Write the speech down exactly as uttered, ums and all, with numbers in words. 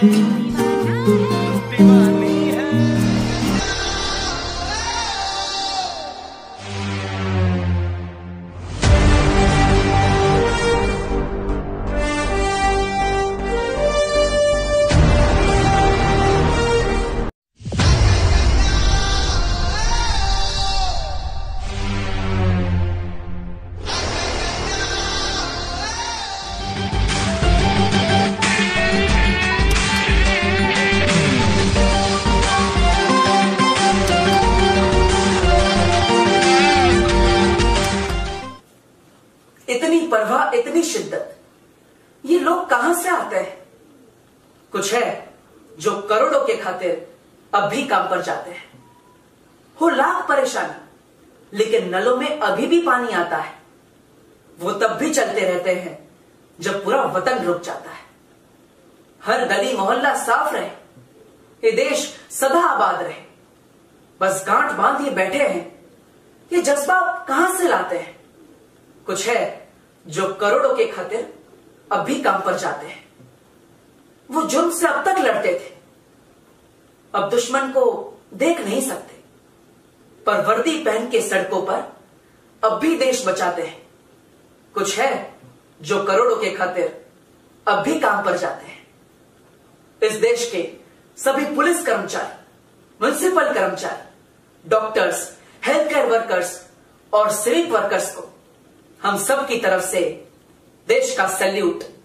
इतनी परवाह, इतनी शिद्दत, ये लोग कहां से आते हैं? कुछ है जो करोड़ों के खातिर अब भी काम पर जाते हैं। हो लाख परेशानी, लेकिन नलों में अभी भी पानी आता है। वो तब भी चलते रहते हैं जब पूरा वतन रुक जाता है। हर गली मोहल्ला साफ रहे, ये देश सदा आबाद रहे। बस गांठ बांधिए बैठे हैं, ये जज्बा कहां से लाते हैं? कुछ है जो करोड़ों के खातिर अब भी काम पर जाते हैं। वो जुर्म से अब तक लड़ते थे, अब दुश्मन को देख नहीं सकते, पर वर्दी पहन के सड़कों पर अब भी देश बचाते हैं। कुछ है जो करोड़ों के खातिर अब भी काम पर जाते हैं। इस देश के सभी पुलिस कर्मचारी, म्युनिसिपल कर्मचारी, डॉक्टर्स, हेल्थ केयर वर्कर्स और सिविक वर्कर्स को हम सब की तरफ से देश का सैल्यूट